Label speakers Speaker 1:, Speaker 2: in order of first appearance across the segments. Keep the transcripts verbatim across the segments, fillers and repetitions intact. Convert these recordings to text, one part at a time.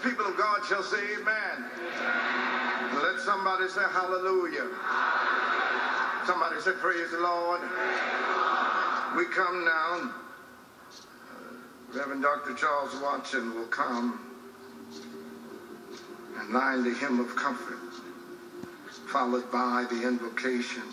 Speaker 1: people of God shall say amen. Let somebody say hallelujah. Somebody say praise the Lord. We come now. Uh, Reverend Doctor Charles Watson will come and line the hymn of comfort, followed by the invocation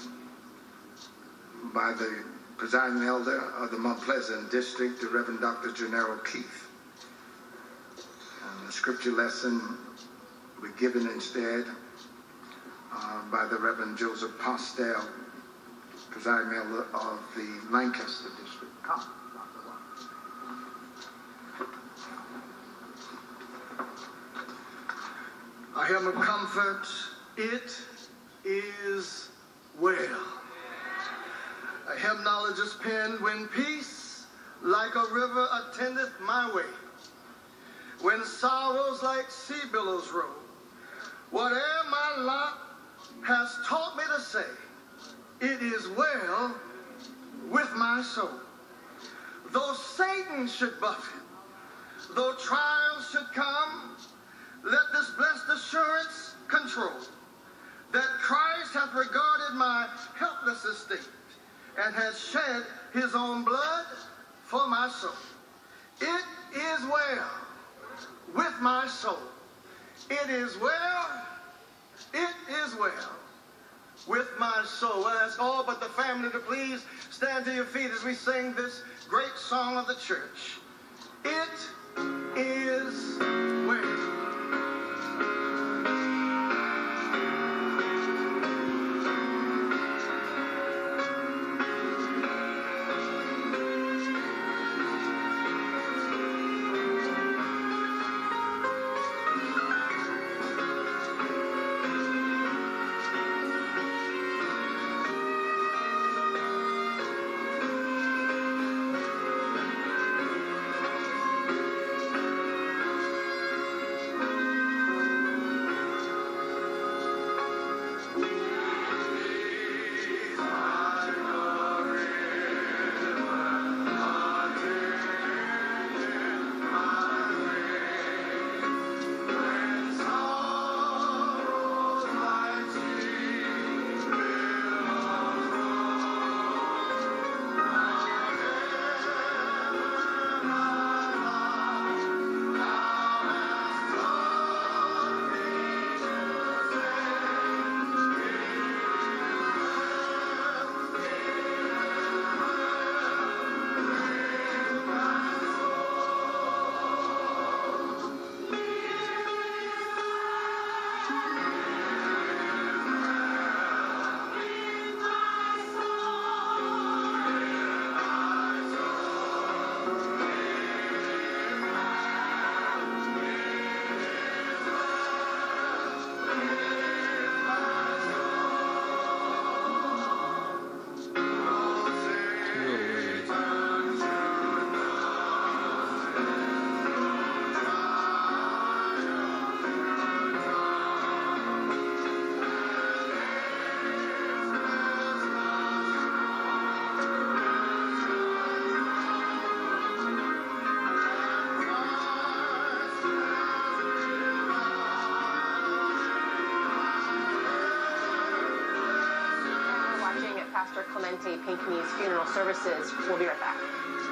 Speaker 1: by the presiding elder of the Mount Pleasant District, the Reverend Doctor Gennaro Keith. And the scripture lesson will be given instead uh, by the Reverend Joseph Postel, presiding elder of the Lancaster District. Come, Doctor Watson. A hymn of comfort, it is well. A hymnologist penned, when peace like a river attendeth my way, when sorrows like sea billows roll, whatever my lot has taught me to say, it is well with my soul. Though Satan should buffet, though trials should come, let this blessed assurance control that Christ hath regarded my helpless estate and has shed his own blood for my soul. It is well with my soul. It is well, it is well with my soul. I ask all but the family to please stand to your feet as we sing this great song of the church. It is well.
Speaker 2: Pastor Clemente Pinckney's funeral services. We'll be right back.